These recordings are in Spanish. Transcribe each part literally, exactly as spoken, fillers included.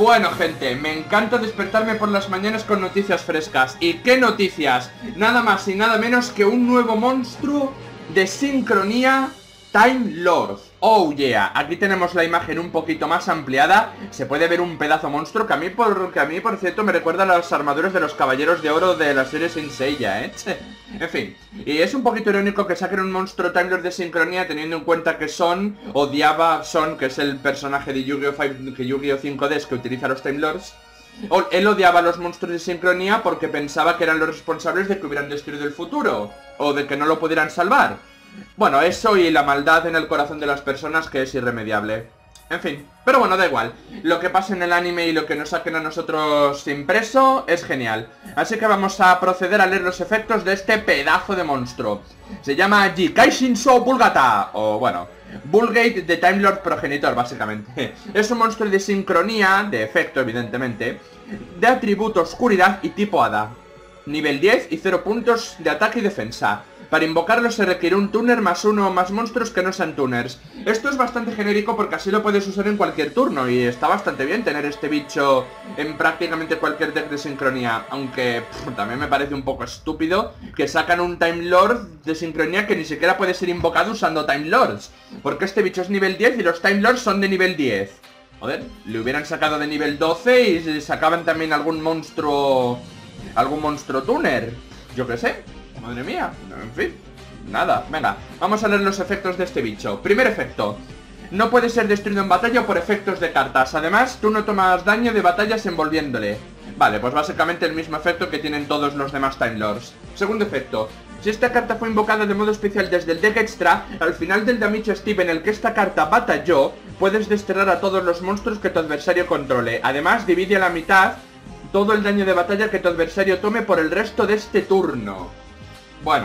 Bueno, gente, me encanta despertarme por las mañanas con noticias frescas. ¿Y qué noticias? Nada más y nada menos que un nuevo monstruo de sincronía, Time Lord. Oh yeah, aquí tenemos la imagen un poquito más ampliada. Se puede ver un pedazo monstruo que a mí, por, que a mí por cierto, me recuerda a las armaduras de los caballeros de oro de la serie Saint Seiya, ¿eh? En fin, y es un poquito irónico que saquen un monstruo Time Lord de sincronía, teniendo en cuenta que Son odiaba Son, que es el personaje de Yu-Gi-Oh! cinco D que utiliza los Time Lords. Él odiaba a los monstruos de sincronía porque pensaba que eran los responsables de que hubieran destruido el futuro, o de que no lo pudieran salvar. Bueno, eso y la maldad en el corazón de las personas, que es irremediable. En fin, pero bueno, da igual. Lo que pasa en el anime y lo que nos saquen a nosotros impreso es genial. Así que vamos a proceder a leer los efectos de este pedazo de monstruo. Se llama Jikai Shinso Bulgata, o bueno, Bullgate de Time Lord progenitor, básicamente. Es un monstruo de sincronía, de efecto evidentemente, de atributo oscuridad y tipo hada. Nivel diez y cero puntos de ataque y defensa. Para invocarlo se requiere un tuner más uno o más monstruos que no sean tuners. Esto es bastante genérico porque así lo puedes usar en cualquier turno y está bastante bien tener este bicho en prácticamente cualquier deck de sincronía. Aunque pff, también me parece un poco estúpido que sacan un Time Lord de sincronía que ni siquiera puede ser invocado usando Time Lords. Porque este bicho es nivel diez y los Time Lords son de nivel diez. Joder, le hubieran sacado de nivel doce y sacaban también algún monstruo... algún monstruo tuner. Yo qué sé. Madre mía, en fin, nada, venga, vamos a leer los efectos de este bicho. Primer efecto: no puede ser destruido en batalla por efectos de cartas. Además, tú no tomas daño de batallas envolviéndole. Vale, pues básicamente el mismo efecto que tienen todos los demás Time Lords. Segundo efecto: si esta carta fue invocada de modo especial desde el deck extra, al final del damage Steve en el que esta carta batalló, puedes desterrar a todos los monstruos que tu adversario controle. Además, divide a la mitad todo el daño de batalla que tu adversario tome por el resto de este turno. Bueno,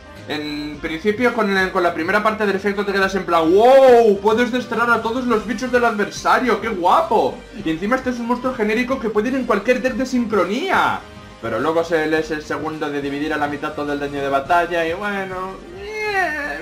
en principio con, el, con la primera parte del efecto te quedas en plan ¡wow! Puedes desterrar a todos los bichos del adversario, ¡qué guapo! Y encima este es un monstruo genérico que puede ir en cualquier deck de sincronía. Pero luego se lees el segundo de dividir a la mitad todo el daño de batalla y bueno... Yeah,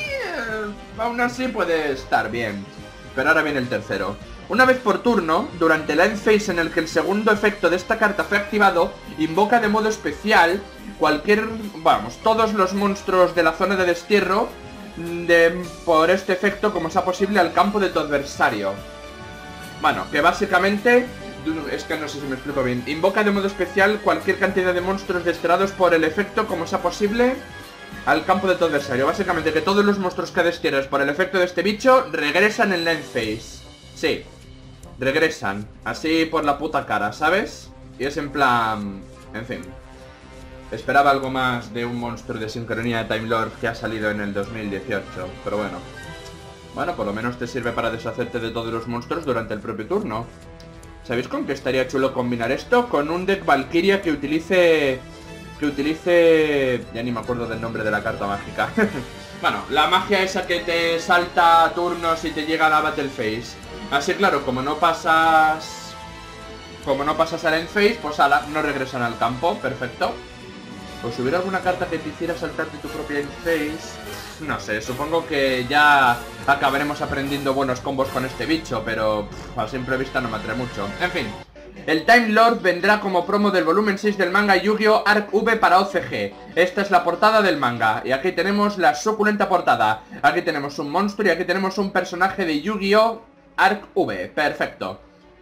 yeah, aún así puede estar bien. Pero ahora viene el tercero. Una vez por turno, durante el end phase en el que el segundo efecto de esta carta fue activado, invoca de modo especial cualquier, vamos, todos los monstruos de la zona de destierro de, por este efecto como sea posible al campo de tu adversario. Bueno, que básicamente, es que no sé si me explico bien, invoca de modo especial cualquier cantidad de monstruos desterrados por el efecto como sea posible al campo de tu adversario. Básicamente que todos los monstruos que destierres por el efecto de este bicho regresan en el end phase. Sí, regresan, así por la puta cara, ¿sabes? Y es en plan... en fin. Esperaba algo más de un monstruo de sincronía de Time Lord que ha salido en el dos mil dieciocho, pero bueno. Bueno, por lo menos te sirve para deshacerte de todos los monstruos durante el propio turno. ¿Sabéis con qué estaría chulo combinar esto? Con un deck Valkyria que utilice... que utilice... ya ni me acuerdo del nombre de la carta mágica. Bueno, la magia esa que te salta turnos y te llega a la Battle Phase. Así claro, como no pasas... como no pasas al end phase, pues ala, no regresan al campo, perfecto. O si hubiera alguna carta que te hiciera saltarte tu propia end phase, no sé, supongo que ya acabaremos aprendiendo buenos combos con este bicho, pero pff, a simple vista no me atrae mucho. En fin, el Time Lord vendrá como promo del volumen seis del manga Yu-Gi-Oh! Arc V para O C G. Esta es la portada del manga, y aquí tenemos la suculenta portada. Aquí tenemos un monstruo y aquí tenemos un personaje de Yu-Gi-Oh! Arc V, perfecto.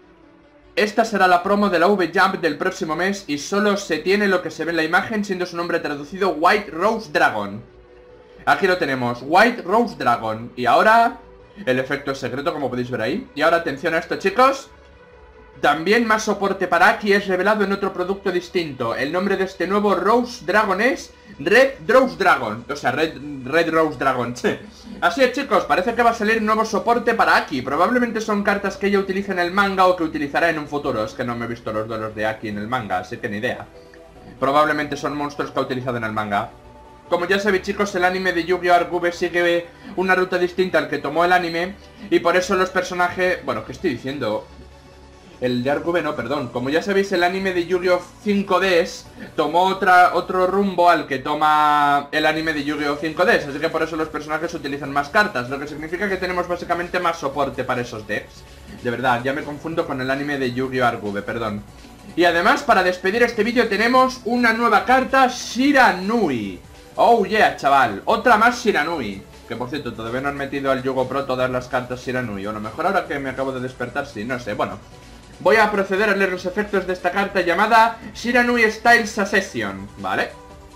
Esta será la promo de la V-Jump del próximo mes y solo se tiene lo que se ve en la imagen, siendo su nombre traducido White Rose Dragon. Aquí lo tenemos, White Rose Dragon. Y ahora, el efecto es secreto, como podéis ver ahí. Y ahora atención a esto, chicos. También más soporte para Aki es revelado en otro producto distinto. El nombre de este nuevo Rose Dragon es Red Rose Dragon. O sea, Red, Red Rose Dragon. Así es, chicos, parece que va a salir nuevo soporte para Aki. Probablemente son cartas que ella utiliza en el manga o que utilizará en un futuro. Es que no me he visto los duelos de Aki en el manga, así que ni idea. Probablemente son monstruos que ha utilizado en el manga. Como ya sabéis, chicos, el anime de Yu-Gi-Oh! Arc V sigue una ruta distinta al que tomó el anime. Y por eso los personajes... bueno, ¿qué estoy diciendo? El de Arc V no, perdón. Como ya sabéis, el anime de Yu-Gi-Oh! cinco D tomó otra, otro rumbo al que toma el anime de Yu-Gi-Oh! cinco D. Así que por eso los personajes utilizan más cartas, lo que significa que tenemos básicamente más soporte para esos decks. De verdad, ya me confundo con el anime de Yu-Gi-Oh! Argube, perdón. Y además, para despedir este vídeo tenemos una nueva carta, Shiranui. Oh yeah, chaval, otra más Shiranui. Que por cierto, todavía no han metido al Yugo Pro todas las cartas Shiranui. O a lo mejor ahora que me acabo de despertar, sí, no sé, bueno. Voy a proceder a leer los efectos de esta carta llamada Shiranui Styles Accession, ¿vale?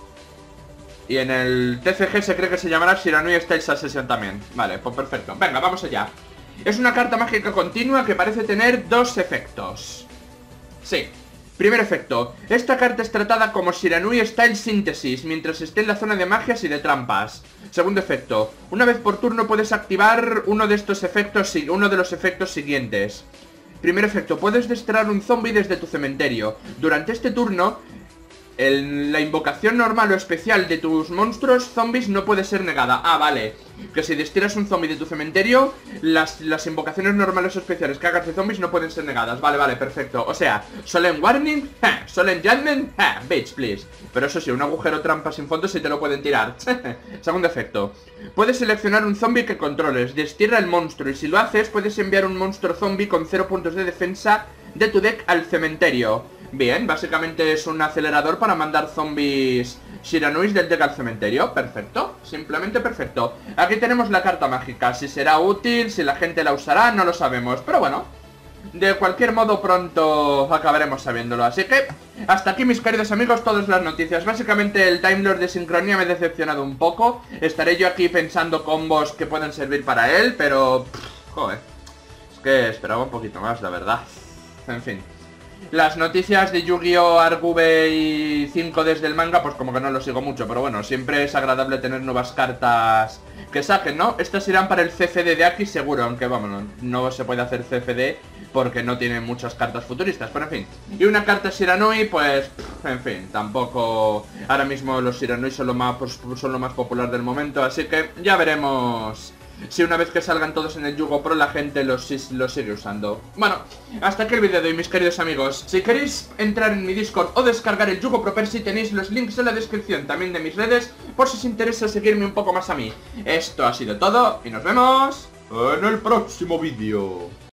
Y en el T C G se cree que se llamará Shiranui Styles Accession también. Vale, pues perfecto. Venga, vamos allá. Es una carta mágica continua que parece tener dos efectos. Sí. Primer efecto. Esta carta es tratada como Shiranui Style Synthesis mientras esté en la zona de magias y de trampas. Segundo efecto. Una vez por turno puedes activar uno de estos efectos, uno de los efectos siguientes. Primer efecto. Puedes desterrar un zombie desde tu cementerio. Durante este turno, el, la invocación normal o especial de tus monstruos zombies no puede ser negada. Ah, vale. Que si destierras un zombie de tu cementerio, las, las invocaciones normales o especiales que hagas de zombies no pueden ser negadas. Vale, vale, perfecto. O sea, Solemn Warning, ja, Solemn Judgment, ja, bitch, please. Pero eso sí, un agujero trampa sin fondo si te lo pueden tirar. Segundo efecto. Puedes seleccionar un zombie que controles, destierra el monstruo y si lo haces puedes enviar un monstruo zombie con cero puntos de defensa de tu deck al cementerio. Bien, básicamente es un acelerador para mandar zombies Shiranuis del deck al cementerio. Perfecto, simplemente perfecto. Aquí tenemos la carta mágica. Si será útil, si la gente la usará, no lo sabemos. Pero bueno, de cualquier modo pronto acabaremos sabiéndolo. Así que, hasta aquí mis queridos amigos, todas las noticias. Básicamente el Time Lord de Sincronía me ha decepcionado un poco. Estaré yo aquí pensando combos que puedan servir para él, pero... Pff, joder, es que esperaba un poquito más, la verdad. En fin. Las noticias de Yu-Gi-Oh! Argube y cinco desde el manga, pues como que no lo sigo mucho. Pero bueno, siempre es agradable tener nuevas cartas que saquen, ¿no? Estas irán para el C F D de aquí seguro, aunque vamos, no se puede hacer C F D porque no tiene muchas cartas futuristas, pero en fin. Y una carta Shiranui, pues, en fin, tampoco... Ahora mismo los Shiranui son lo más, pues, son lo más popular del momento, así que ya veremos... Si una vez que salgan todos en el Yugo Pro la gente los, los sigue usando. Bueno, hasta aquí el vídeo de hoy mis queridos amigos. Si queréis entrar en mi Discord o descargar el Yugo Pro Percy tenéis los links en la descripción también de mis redes, por si os interesa seguirme un poco más a mí. Esto ha sido todo y nos vemos en el próximo vídeo.